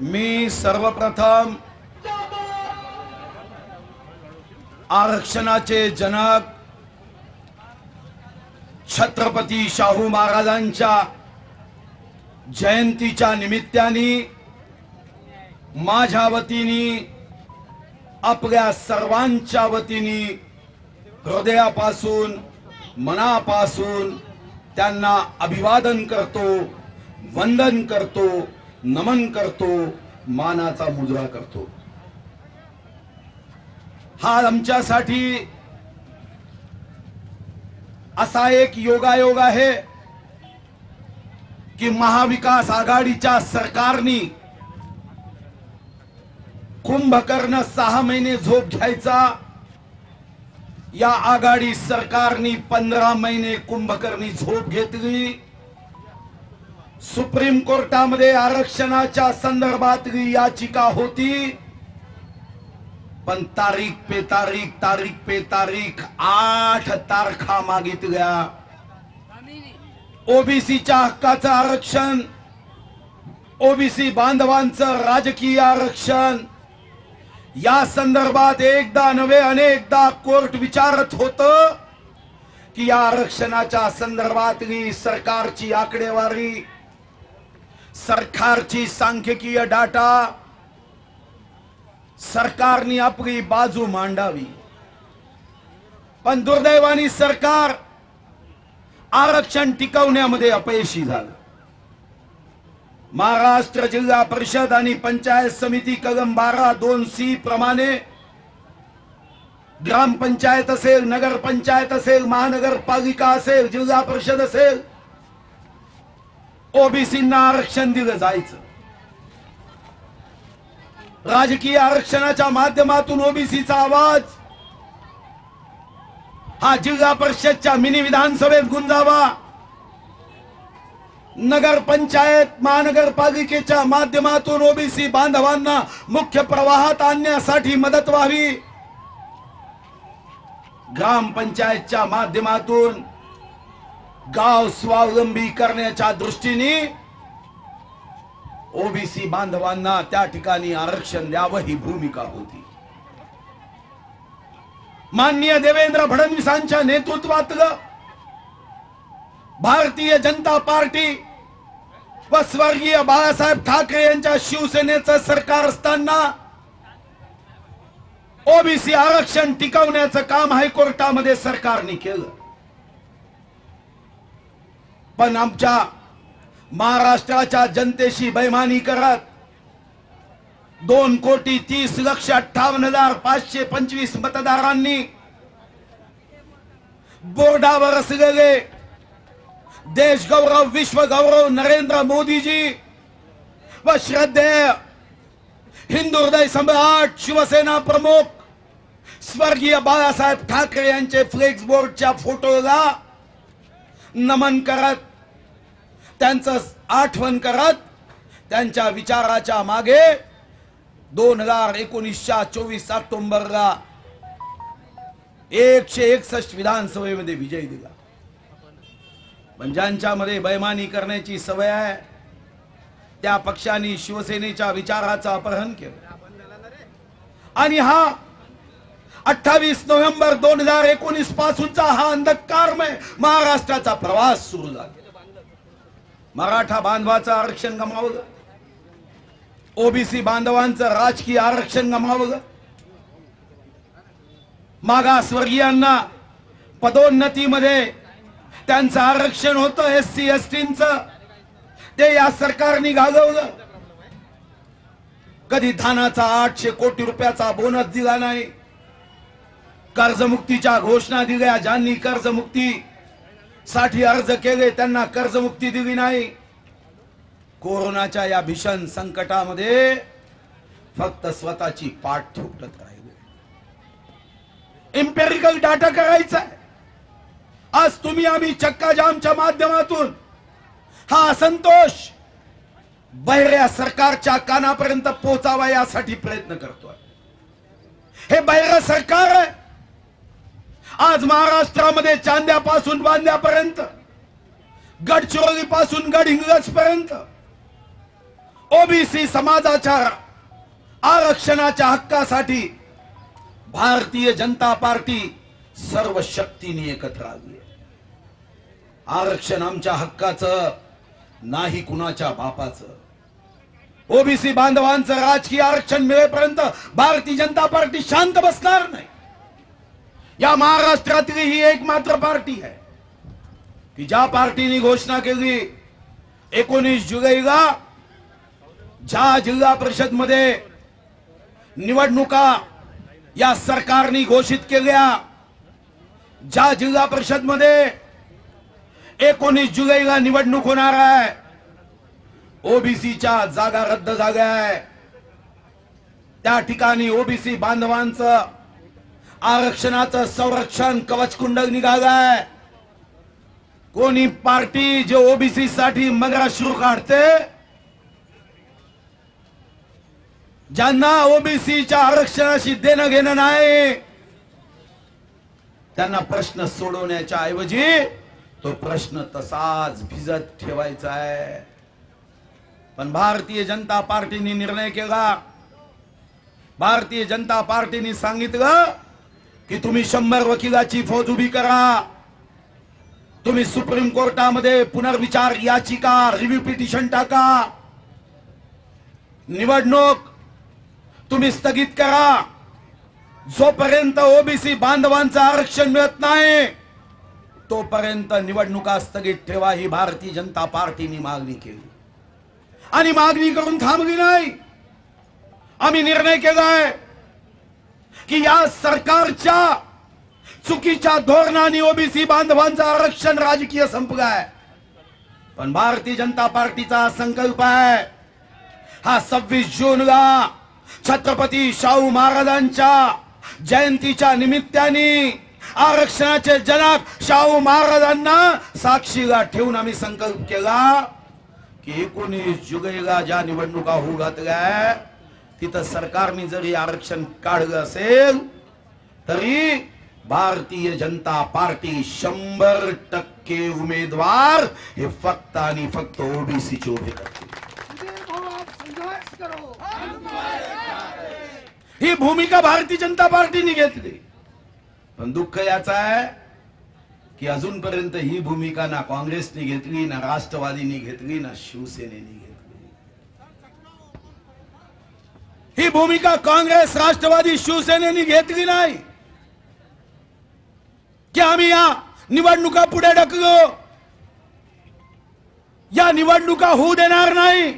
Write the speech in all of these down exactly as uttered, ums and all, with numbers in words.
मी सर्वप्रथम आरक्षणाचे जनक छत्रपती शाहू महाराजांच्या जयंतीच्या निमित्ताने माझ्या वतीने आपल्या सर्वांच्या वतीने हृदयापासून मनापासून त्यांना अभिवादन करतो, वंदन करतो, नमन करतो, मानाचा मुजरा करतो। हा आमच्यासाठी असा एक योगायोग आहे की महाविकास आघाडीच्या सरकारने कुंभकर्ण सहा महिने झोप घ्यायचा, या आघाडी सरकारने पंधरा महिने कुंभकर्णी झोप घेतली। सुप्रीम कोर्टामध्ये आरक्षणाच्या संदर्भातली याचिका होती, पण तारीख पे तारीख तारीख पे तारीख आठ तारखा मागितल्या। ओबीसीच्या हक्काचं आरक्षण, ओबीसी बांधवांचं राजकीय आरक्षण, या संदर्भात एकदा नव्हे अनेकदा कोर्ट विचारत होतं की या आरक्षणाच्या संदर्भातली सरकारची आकडेवारी, सरकारची सांख्यिकीय डाटा सरकारने आपली बाजू मांडावी। पण दुर्दैवाने सरकार आरक्षण टिकवण्यामध्ये अपयशी झालं। महाराष्ट्र जिल्हा परिषद आणि पंचायत समिती कलम बारा दोन सी प्रमाणे ग्रामपंचायत असेल, नगर पंचायत असेल, महानगरपालिका असेल, जिल्हा परिषद असेल, ओबीसींना आरक्षण दिलं जायचं। राजकीय आरक्षणाच्या माध्यमातून ओबीसीचा आवाज हा जिल्हा परिषदच्या मिनी विधानसभेत गुंजावा, नगर पंचायत महानगरपालिकेच्या माध्यमातून ओबीसी बांधवांना मुख्य प्रवाहात आणण्यासाठी मदत व्हावी, ग्रामपंचायतच्या माध्यमातून गाव स्वावलंबी करण्याच्या दृष्टीने ओबीसी बांधवांना त्या ठिकाणी आरक्षण द्यावं ही भूमिका होती। माननीय देवेंद्र फडणवीसांच्या नेतृत्वातलं भारतीय जनता पार्टी व स्वर्गीय बाळासाहेब ठाकरे यांच्या शिवसेनेचं सरकार असताना ओबीसी आरक्षण टिकवण्याचं काम हायकोर्टामध्ये सरकारने केलं। पण आमच्या महाराष्ट्राच्या जनतेशी बेईमानी करत दोन कोटी तीस लक्ष अठ्ठावन्न हजार पाचशे पंचवीस मतदारांनी बोर्डावर असलेले देश गौरव विश्व गौरव नरेंद्र मोदीजी व श्रद्धेय हिंदू हृदय सम्राट शिवसेना प्रमुख स्वर्गीय बाळासाहेब ठाकरे यांचे फ्लेक्स बोर्डच्या फोटोला नमन करत, त्यांचं आठवण करत, त्यांच्या विचाराच्या मागे दोन हजार एकोणीसच्या चोवीस ऑक्टोबरला एकशे एकसष्ट विधानसभेमध्ये विजय दिला। पण ज्यांच्यामध्ये बेईमानी करण्याची सवय आहे त्या पक्षांनी शिवसेनेच्या विचाराचं अपहरण केलं आणि हा अठ्ठावीस नोव्हेंबर दोन हजार एकोणीस पासूनचा हा अंधकारमय महाराष्ट्राचा प्रवास सुरू झाला। मराठा बांधवाचं आरक्षण गमावलं, ओबीसी बांधवांचं राजकीय आरक्षण गमावलं, मागासवर्गीयांना पदोन्नतीमध्ये त्यांचं आरक्षण होतं, एससी एसटींचं ते या सरकारने घालवलं। कधी धानाचा आठशे कोटी रुपयाचा बोनस दिला नाही, कर्जमुक्तीच्या घोषणा दिल्या, ज्यांनी कर्जमुक्ती साठी अर्ज केले त्यांना कर्जमुक्ती दिली नाही। कोरोनाच्या या भीषण संकटामध्ये फक्त स्वतःची पाठ थोपटत राहिले। एम्पिरिकल डाटा करायचा आहे। आज तुम्ही आम्ही चक्का जामच्या माध्यमातून हा असंतोष बहिऱ्या सरकारच्या कानापर्यंत पोहोचावा यासाठी प्रयत्न करतोय। हे बहिरं सरकार आहे। आज महाराष्ट्रामध्ये चांद्यापासून बांद्यापर्यंत, गडचिरोली पासून गडहिंग्लज पर्यंत ओबीसी समाजाच्या आरक्षणाच्या हक्कासाठी भारतीय जनता पार्टी सर्व शक्तीने एकत्र आली आहे. आरक्षण आमच्या हक्काचं नाही कुणाच्या बापाचं. ओबीसी बांधवांचं राजकीय आरक्षण मिळेपर्यंत भारतीय जनता पार्टी शांत बसणार नाही. या महाराष्ट्रातली ही एकमात्र पार्टी आहे की ज्या पार्टीने घोषणा केली एकोणीस जुलैला ज्या जिल्हा परिषद मध्ये निवडणुका या सरकारने घोषित केल्या, ज्या जिल्हा परिषद मध्ये एकोणीस जुलैला निवडणूक होणार आहे, ओबीसीच्या जागा रद्द झाल्या आहे. त्या ठिकाणी ओबीसी बांधवांचं आरक्षणाचं संरक्षण कवच कुंडल निघालाय. कोणी पार्टी जे ओबीसी साठी मगराश्रू काढते, ज्यांना ओबीसीच्या आरक्षणाशी देणं घेणं नाही, त्यांना प्रश्न सोडवण्याच्या ऐवजी तो प्रश्न तसाच भिजत ठेवायचा आहे. पण भारतीय जनता पार्टीने निर्णय केला. भारतीय जनता पार्टीने सांगितलं की तुम्ही शंभर वकिलाची फौज उभी करा, तुम्ही सुप्रीम कोर्टामध्ये पुनर्विचार याचिका रिव्ह्यू पिटिशन टाका, निवडणूक तुम्ही स्थगित करा. जोपर्यंत ओबीसी बांधवांचं आरक्षण मिळत नाही तोपर्यंत निवडणुका स्थगित ठेवा, ही भारतीय जनता पार्टीने मागणी केली. आणि मागणी करून थांबली नाही. आम्ही निर्णय केलाय की या सरकारच्या चुकीच्या धोरणाने ओबीसी बांधवांचं आरक्षण राजकीय संपलाय. पण भारतीय जनता पार्टीचा संकल्प आहे हा सव्वीस जूनला छत्रपती शाहू महाराजांच्या जयंतीच्या निमित्ताने आरक्षणाचे जनक शाहू महाराजांना साक्षीला ठेवून आम्ही संकल्प केला की एकोणीस जुलैला ज्या निवडणुका होऊ घातल्या तिथं सरकारने जरी आरक्षण काढलं असेल तरी भारतीय जनता पार्टी शंभर टक्के उमेदवार हे फक्त आणि फक्त ओबीसीचे उभे करते. ही भूमिका भारतीय जनता पार्टीने घेतली. पण दुःख याचं आहे की अजूनपर्यंत ही भूमिका ना काँग्रेसने घेतली, ना राष्ट्रवादीने घेतली, ना शिवसेनेने घेतली. ही भूमिका काँग्रेस, राष्ट्रवादी, शिवसेनेने घेतली नाही की आम्ही या निवडणुका पुढे ढकलू, या निवडणुका होऊ देणार नाही,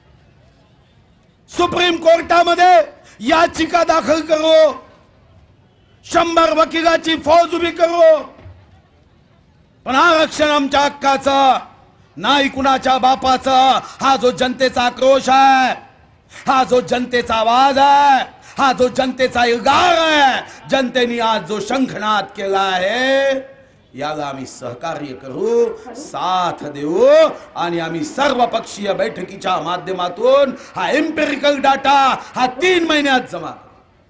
सुप्रीम कोर्टामध्ये याचिका दाखल करू, शंभर वकिलाची फौज उभी करू. पण आरक्षण आमच्या हक्काचं नाही कुणाच्या बापाचं. हा जो जनतेचा आक्रोश आहे, हा जो जनतेचा आवाज आहे, हा जो जनतेचा इल्गार आहे, जनतेने आज जो शंखनाद केला आहे याला आम्ही सहकार्य करू, साथ देऊ. आणि आम्ही सर्व पक्षीय बैठकीच्या माध्यमातून हा एम्पिरिकल डाटा हा तीन महिन्यात जमा करू.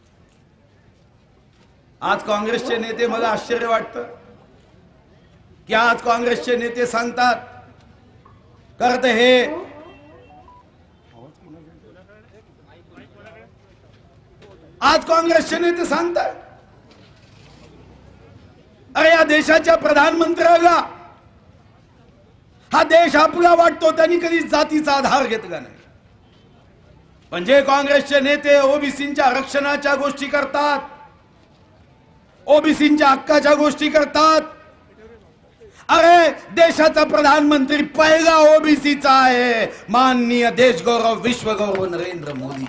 आज काँग्रेसचे नेते, मला आश्चर्य वाटतं की आज काँग्रेसचे नेते सांगतात करते हे आज काँग्रेसचे नेते सांगतात अरे या देशाच्या प्रधानमंत्र्याला हा देश आपला वाटतो, त्यांनी कधी जातीचा आधार घेतला नाही. पण जे काँग्रेसचे नेते ओबीसींच्या आरक्षणाच्या गोष्टी करतात, ओबीसींच्या हक्काच्या गोष्टी करतात, अरे देशाचा प्रधानमंत्री पहिला ओबीसीचा आहे, माननीय देशगौरव विश्वगौरव नरेंद्र मोदी.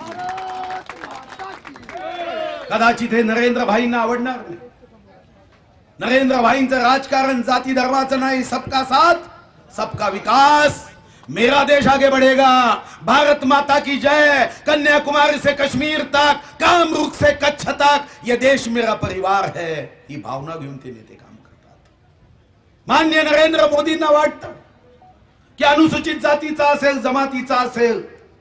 कदाचित हे नरेंद्र भाईंना आवडणार नाही. नरेंद्र भाईंचं राजकारण जाती धर्माचं नाही, सबका साथ सबका विकास, मेरा देश आगे बढ़ेगा, भारत माता की जय, कन्याकुमारी से कश्मीर तक, कामरूप से कच्छ तक, ये देश मेरा परिवार है, ही भावना घेऊन ते नेते काम करतात. माननीय नरेंद्र मोदींना वाटतं की अनुसूचित जातीचा असेल, जमातीचा असेल,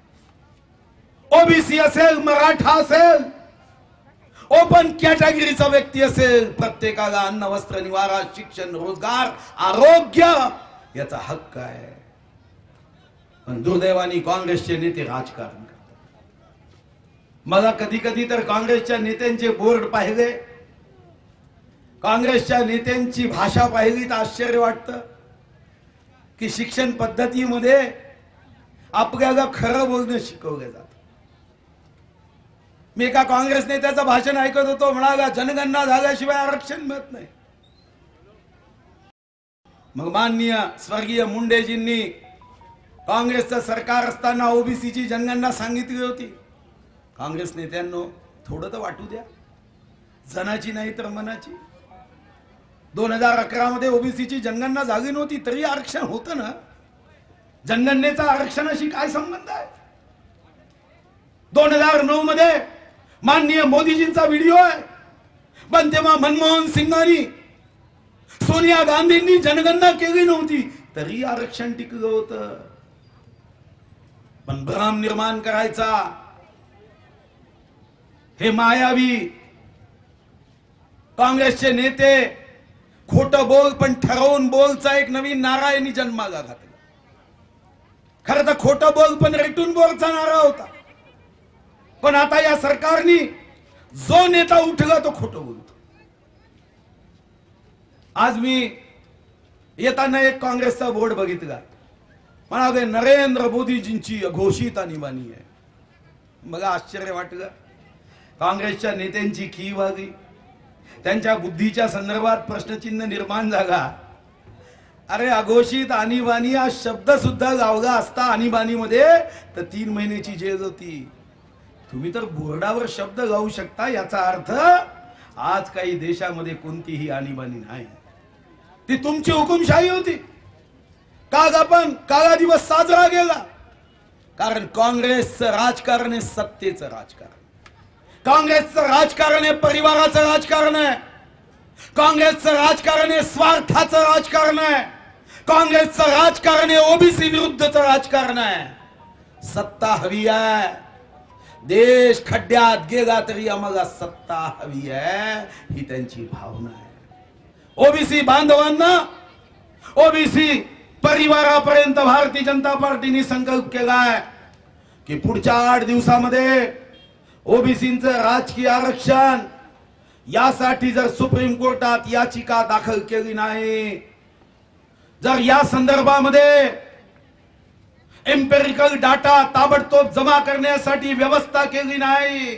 ओबीसी असेल, मराठा असेल, ओपन कॅटेगरीचा व्यक्ती असेल, प्रत्येकाला अन्न, वस्त्र, निवारा, शिक्षण, रोजगार, आरोग्य याचा हक्क आहे. पण दुर्दैवाने काँग्रेसचे नेते राजकारण करतात. मला कधी कधी तर काँग्रेसच्या नेत्यांचे बोर्ड पाहिले, काँग्रेसच्या नेत्यांची भाषा पाहिली तर आश्चर्य वाटतं की शिक्षण पद्धतीमध्ये आपल्याला खरं बोलणं शिकवलं जातं. मी एका काँग्रेस नेत्याचं भाषण ऐकत होतो, म्हणाला जनगणना झाल्याशिवाय आरक्षण मिळत नाही. मग माननीय स्वर्गीय मुंडेजींनी काँग्रेसचं सरकार असताना ओबीसीची जनगणना सांगितली होती. काँग्रेस नेत्यांनो थोडं तर वाटू द्या, जनाची नाही तर मनाची. दोन हजार अकरा मध्ये ओबीसीची जनगणना झाली नव्हती तरी आरक्षण होतं ना. जनगणनेचा आरक्षणाशी काय संबंध आहे? दोन हजार नऊ मध्ये माननीय मोदीजींचा व्हिडिओ आहे, पण तेव्हा मनमोहन सिंगांनी सोनिया गांधींनी जनगणना केली नव्हती तरी आरक्षण टिकलं होतं. पण भ्रम निर्माण करायचा हे मायावी काँग्रेसचे नेते खोटं बोल पण ठरवून बोलचा एक नवीन नारा यांनी जन्माला घातला. खरं तर खोटं बोल पण रेटून बोलचा नारा होता, पण आता या सरकारने जो नेता उठला तो खोटं बोलतो. आज मी येताना एक काँग्रेसचा बोर्ड बघितला, म्हणाले नरेंद्र मोदीजींची घोषित आणीबाणी आहे. मला आश्चर्य वाटलं. काँग्रेसच्या नेत्यांची खी वागली, त्यांच्या बुद्धीच्या संदर्भात प्रश्नचिन्ह निर्माण झाला. अरे अघोषित आणीबाणी हा शब्द सुद्धा गावला असता आणीबाणीमध्ये तर तीन महिन्याची जेल होती. तुम्ही तर बोर्डावर शब्द गाऊ शकता, याचा अर्थ आज काही देशामध्ये कोणतीही आणीबाणी नाही. ती तुमची हुकुमशाही होती. काग आपण काळा दिवस साजरा केला कारण काँग्रेसचं राजकारण आहे सत्तेचं राजकारण. काँग्रेसचं राजकारण आहे परिवाराचं राजकारण आहे. काँग्रेसचं राजकारण आहे स्वार्थाचं राजकारण आहे. काँग्रेसचं राजकारण आहे ओबीसी विरुद्धचं राजकारण आहे. सत्ता हवी आहे, देश खड्ड्यात गेला तरी आम्हाला सत्ता हवी आहे, ही त्यांची भावना आहे. ओबीसी बांधवांना, ओबीसी परिवारापर्यंत भारतीय जनता पार्टीने संकल्प केलाय की पुढच्या आठ दिवसामध्ये ओबीसींचं राजकीय आरक्षण यासाठी जर सुप्रीम कोर्टात याचिका दाखल केली नाही, जर या संदर्भामध्ये एम्पेरिकल डाटा ताबडतोब जमा करण्यासाठी व्यवस्था केली नाही,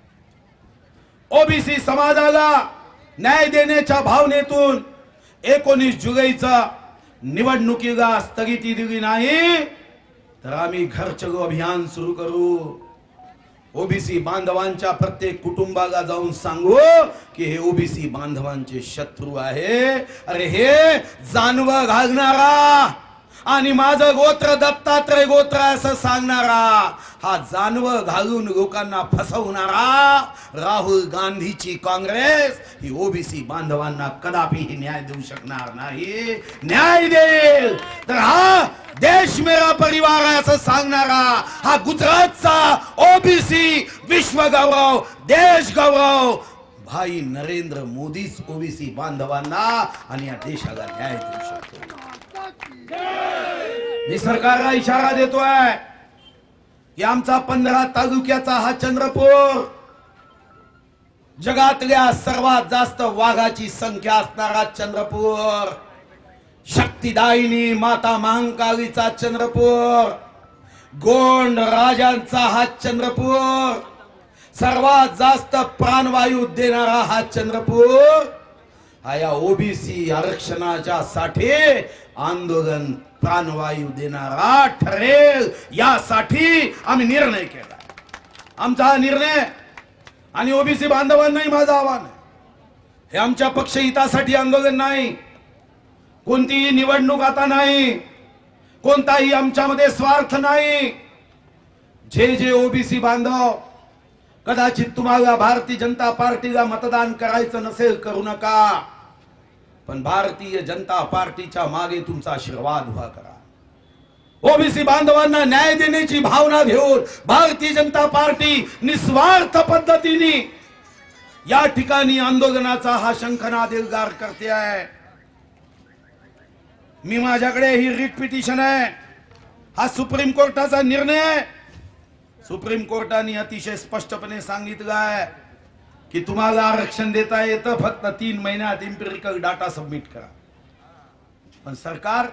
ओबीसी समाजाला न्याय देण्याच्या भावनेतून एकोणीस जुलैचा निवडणुकीला स्थगिती दिली नाही तर आम्ही घर चलो अभियान सुरू करू. ओबीसी बांधवांच्या प्रत्येक कुटुंबाला जाऊन सांगू की हे ओबीसी बांधवांचे शत्रू आहे. अरे हे जानवं घालणारा आणि माझं गोत्र दत्तात्रय गोत्र असं सांगणारा, हा जानवं घालून लोकांना फसवणारा राहुल गांधीची काँग्रेस ही ओबीसी बांधवांना कदापिही न्याय देऊ शकणार नाही. न्याय देईल तर हा देश मेरा परिवार आहे असं सांगणारा हा गुजरातचा ओबीसी विश्व गौरव देश गौरव भाई नरेंद्र मोदीच ओबीसी बांधवांना आणि या देशाला न्याय देऊ शकतो. मी सरकारला इशारा देतोय की आमचा पंधरा तालुक्याचा हा चंद्रपूर जगातल्या सर्वात जास्त वाघाची संख्या असणारा चंद्रपूर, शक्तिदायिनी माता महाकालीचा चंद्रपूर, गोंड राजांचा हा चंद्रपूर, सर्वात जास्त प्राणवायू देणारा हा चंद्रपूर हा या ओबीसी आरक्षणाच्या साठी आंदोलन प्राणवायू देणारा ठरेल यासाठी आम्ही निर्णय केला. आमचा हा निर्णय आणि ओबीसी बांधवांनाही माझं आव्हान आहे, हे आमच्या पक्षहितासाठी आंदोलन नाही, कोणतीही निवडणूक आता नाही, कोणताही आमच्यामध्ये स्वार्थ नाही. जे जे ओबीसी बांधव कदाचित तुम्हाला भारतीय जनता पार्टीला मतदान करायचं नसेल करू नका, पण भारतीय जनता पार्टीच्या मागे तुमचा आशीर्वाद उभा करा. ओबीसी बांधवांना न्याय देण्याची भावना घेऊन भारतीय जनता पार्टी निस्वार्थ पद्धतीने या ठिकाणी आंदोलनाचा हा शंखनाद एल्गार करते आहे. मी माझ्याकडे ही रिट पिटिशन आहे, हा सुप्रीम कोर्टाचा निर्णय आहे। सुप्रीम कोर्टाने अतिशय स्पष्टपणे सांगितलं आहे की तुम्हाला आरक्षण देता येतं, फक्त तीन महिन्यात एम्पिरिकल डाटा सबमिट करा। पण सरकार,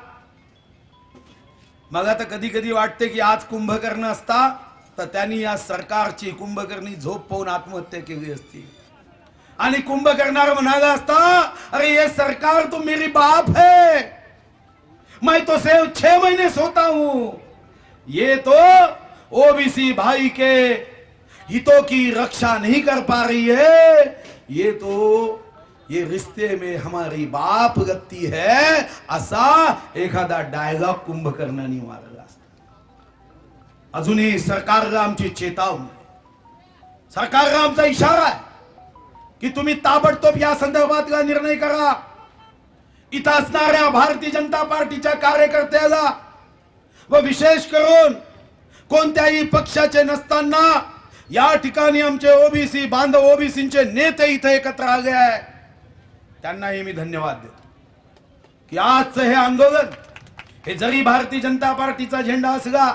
मला तर कधी कधी वाटते की आज कुंभकर्ण असता तर त्यांनी या सरकारची कुंभकर्णी झोप पाहून आत्महत्या केली असती आणि कुंभकर्णार म्हणाला असता, अरे ये सरकार तो मेरी बाप है, मैं तो सिर्फ छह महीने सोता हूं, ये तो ओबीसी भाई के हितों की रक्षा नहीं कर पा रही है, ये तो ये रिश्ते में हमारी बाप लगती है, असा एखादा डायलॉग कुंभकर्णाने मारला असता। अजूनही सरकारला आमची चेतावणी, सरकारला आमचा इशारा आहे की तुम्ही ताबडतोब या संदर्भातला निर्णय करा। इथं असणाऱ्या भारतीय जनता पार्टीच्या कार्यकर्त्याला व विशेष करून कोणत्याही पक्षाचे नसताना या ठिकाणी आमचे ओबीसी बांधव, ओबीसीचे नेते इथे एकत्र आले आहे, त्यांनाही मी धन्यवाद देतो की आजचं हे आंदोलन हे जरी भारतीय जनता पार्टीचा झेंडा असला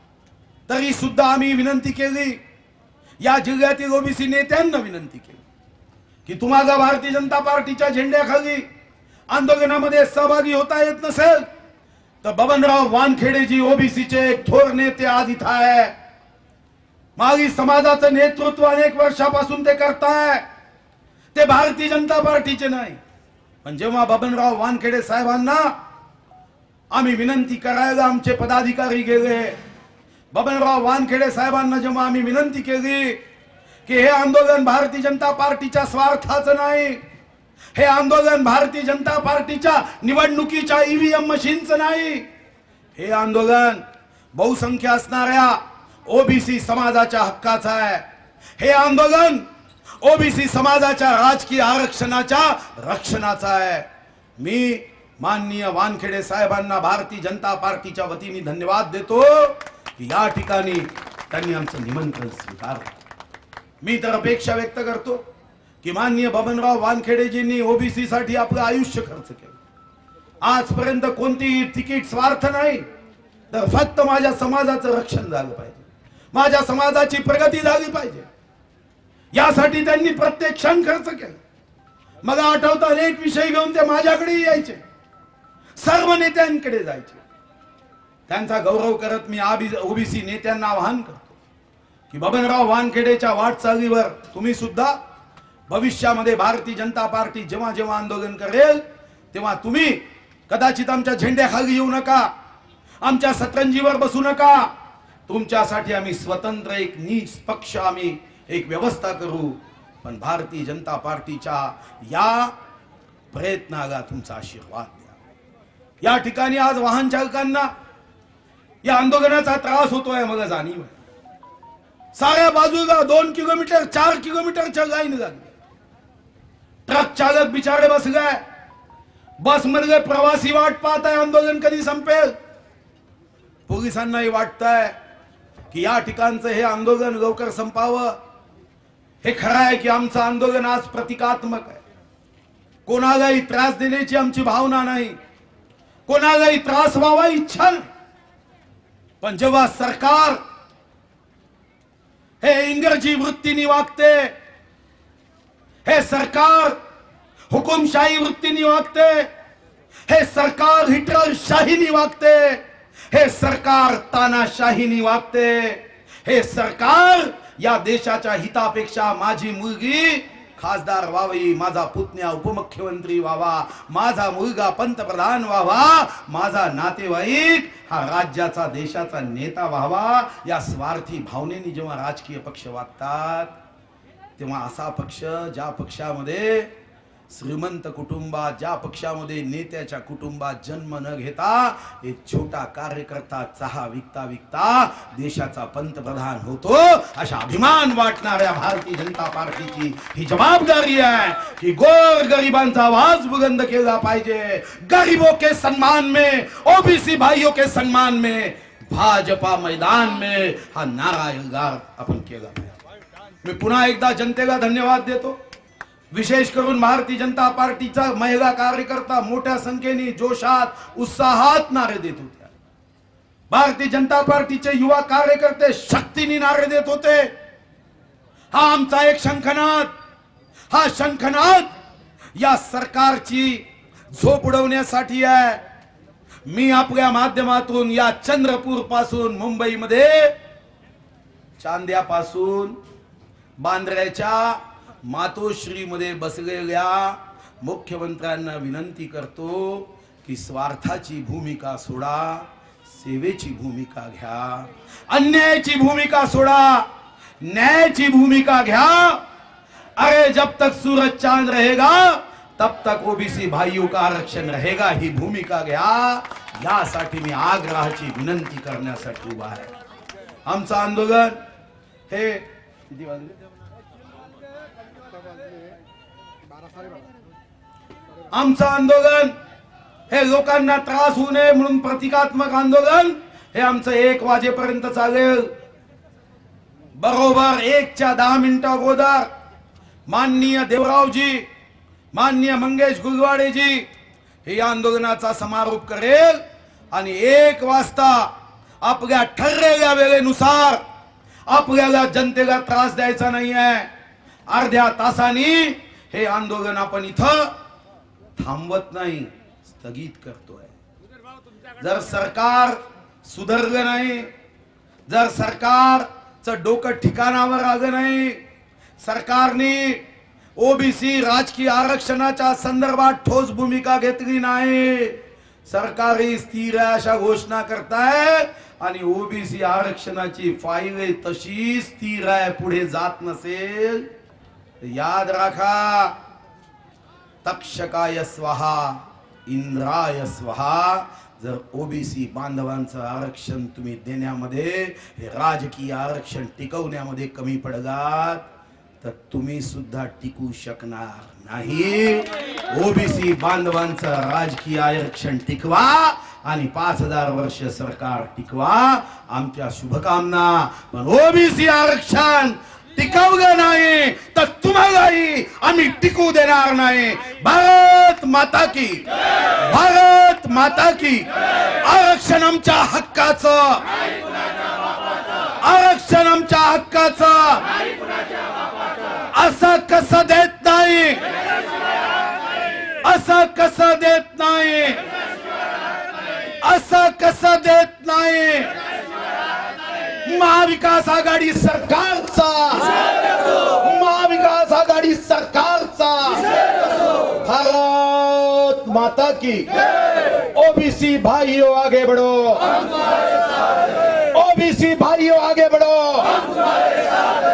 तरी सुद्धा आम्ही विनंती केली, या जिल्ह्यातील ओबीसी नेत्यांना विनंती केली की तुम्हाला भारतीय जनता पार्टीच्या झेंड्याखाली आंदोलनामध्ये सहभागी होता येत नसेल तर बबनराव वानखेडेजी ओबीसीचे एक थोर नेते आज इथं आहे, मागी समाजाचं नेतृत्व अनेक वर्षापासून ते करताय, ते भारतीय जनता पार्टीचे नाही। पण जेव्हा बबनराव वानखेडे साहेबांना आम्ही विनंती करायला आमचे पदाधिकारी गेले, बबनराव वानखेडे साहेबांना जेव्हा आम्ही विनंती केली की हे आंदोलन भारतीय जनता पार्टीच्या स्वार्थाचं नाही, हे आंदोलन भारतीय जनता पार्टीच्या निवडणुकीच्या ईव्हीएम मशीनचं नाही, हे आंदोलन बहुसंख्य असणाऱ्या ओबीसी समाजाच्या हक्काचं आहे, हे आंदोलन ओबीसी समाजाच्या राजकीय आरक्षणाच्या रक्षणाचं आहे। मी माननीय वानखेडे साहेबांना भारतीय जनता पार्टीच्या वतीने धन्यवाद देतो की या ठिकाणी त्यांनी आमचं निमंत्रण स्वीकारलं। मी तर अपेक्षा व्यक्त करतो की माननीय बबनराव वानखेडेजींनी ओबीसी साठी आपलं आयुष्य खर्च केलं, आजपर्यंत कोणतीही तिकीट स्वार्थ नाही, तर फक्त माझ्या समाजाचं रक्षण झालं पाहिजे, माझ्या समाजाची प्रगती झाली पाहिजे, यासाठी त्यांनी प्रत्येक क्षण खर्च केला। मला आठवतं अनेक विषय घेऊन ते माझ्याकडे यायचे, सर्व नेत्यांकडे जायचे। त्यांचा गौरव करत मी ओबीसी नेत्यांना आवाहन करतो की बबनराव वानखेडेच्या वाटचालीवर तुम्ही सुद्धा भविष्यामध्ये भारतीय जनता पार्टी जेव्हा जेव्हा आंदोलन करेल तेव्हा तुम्ही कदाचित आमच्या झेंड्याखाली येऊ नका, आमच्या सतरंजीवर बसू नका, तुमच्यासाठी आम्ही स्वतंत्र एक निष्पक्ष आम्ही एक व्यवस्था करू, पण भारतीय जनता पार्टीच्या या प्रयत्नाला तुमचा आशीर्वाद द्या। या ठिकाणी आज वाहन चालकांना या आंदोलनाचा त्रास होतोय, मला जाणीव आहे। साऱ्या बाजूला दोन किलोमीटर चार किलोमीटरच्या लाईन लागली, ट्रक चालक बिचारे बसले, बस मधले प्रवासी वाट पाहत आहे आंदोलन कधी संपेल। पोलिसांनाही वाटतंय की या ठिकाणचं हे आंदोलन लवकर संपावं। हे खरं आहे की आमचं आंदोलन आज प्रतिकात्मक आहे, कोणालाही त्रास देण्याची आमची भावना नाही, कोणालाही त्रास व्हावा इच्छा नाही, पण जेव्हा सरकार हे इंग्रजी वृत्तीने वागते, हे सरकार हुकुमशाही वृत्तीने वागते, हे सरकार हिटलरशाहीने वागते, हे सरकार तानाशाहीने वागते, हे सरकार या देशाच्या हितापेक्षा माझी मुलगी खासदार व्हावी, माझा पुतण्या उपमुख्यमंत्री व्हावा, माझा मुलगा पंतप्रधान व्हावा, माझा नातेवाईक हा राज्याचा देशाचा नेता व्हावा, या स्वार्थी भावनेने जेव्हा राजकीय पक्ष वागतात तेव्हा असा पक्ष ज्या पक्षामध्ये श्रीमंत कुटुंबात, ज्या पक्षामध्ये नेत्याच्या कुटुंबात जन्म न घेता एक छोटा कार्यकर्ता चहा विकता विकता देशाचा पंतप्रधान होतो, अशा अभिमान वाटणाऱ्या भारतीय जनता पार्टीची ही जबाबदारी आहे की गोर गरिबांचा आवाज बुलंद केला पाहिजे। गरीबों के सम्मान में, ओबीसी भाइयों के सम्मान में भाजपा मैदान में हा नारा एल्गार आपण केला पाहिजे। मी पुन्हा एकदा जनतेला धन्यवाद देतो, विशेष करून भारतीय जनता पार्टीचा महिला कार्यकर्ता मोठ्या संख्येने जोशात उत्साहात नारे देत होत्या। भारतीय जनता पार्टीचे युवा कार्यकर्ते शक्तीने नारे देत होते, हा आमचा एक शंखनाद, हा शंखनाद या सरकारची झोप उडवण्यासाठी आहे. मी आपल्या माध्यमातून या चंद्रपूर पासून मुंबईमध्ये चांद्यापासून बांद्र्याच्या मातोश्री मध्ये बसलेल्या मुख्यमंत्र्यांना विनंती करतो की स्वार्थाची भूमिका सोडा, सेवेची भूमिका घ्या, अन्यायाची भूमिका सोडा, न्यायाची भूमिका घ्या. अरे जब तक सूरज चांद रहेगा तब तक ओबीसी भाइयों का आरक्षण रहेगा, ही भूमिका घ्या. यासाठी मी आग्रहाची विनंती करण्यासाठी उभा आहे. आमचं आंदोलन हे किती वाजले? आमचं आंदोलन हे लोकांना त्रास होऊ नये म्हणून प्रतिकात्मक आंदोलन हे आमचं एक वाजेपर्यंत चालेल. बरोबर एकच्या दहा मिनिटं अगोदर माननीय देवरावजी, माननीय मंगेश गुलवाडेजी हे आंदोलनाचा समारोप करेल आणि एक वाजता आपल्या ठरलेल्या वेळेनुसार आपल्याला जनतेला त्रास द्यायचा नाही आहे. अर्ध्या तासांनी हे आंदोलन आपण इथं थांबवत नाही, स्थगित करतोय. जर सरकार सुधारलं नाही, जर सरकारचं डोकं ठिकाणावर आलं नाही, सरकारने ओबीसी राजकीय आरक्षणाच्या संदर्भात ठोस भूमिका घेतली नाही, सरकारी स्थिर अशा घोषणा करताय आणि ओबीसी आरक्षणाची फाईल तशी स्थिर आहे, पुढे जात नसेल, याद राखा, तक्षकाय स्वाहा इंद्राय स्वाहा. जर ओबीसी बांधवांचं आरक्षण तुम्ही देण्यामध्ये, हे राजकीय आरक्षण टिकवण्यामध्ये कमी पडलात तर तुम्ही सुद्धा टिकू शकणार नाही. ओबीसी बांधवांचं राजकीय आरक्षण टिकवा आणि पाच हजार वर्ष सरकार टिकवा, आमच्या शुभकामना. पण ओबीसी आरक्षण टिकवलं नाही तर तुम्हालाही आम्ही टिकू देणार नाही. भारत माता की, भारत माता की. आरक्षण आमच्या हक्काचं, आरक्षण आमच्या हक्काचं. असं कसं देत नाही, असं कसं देत नाही, असं कसं देत नाही. महाविकास आघाडी सरकारचा, महाविकास आघाडी सरकारचा. भारत माता की. ओबीसी भाइयों आगे बढ़ो, ओबीसी भाइयों आगे बढ़ो.